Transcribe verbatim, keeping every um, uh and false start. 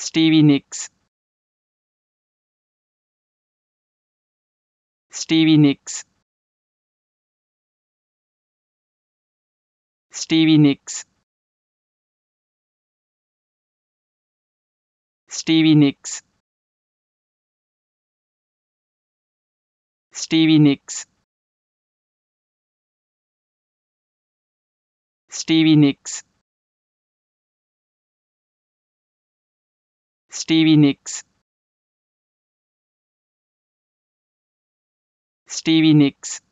Stevie Nicks, Stevie Nicks, Stevie Nicks, Stevie Nicks, Stevie Nicks, Stevie Nicks, Stevie Nicks, Stevie Nicks.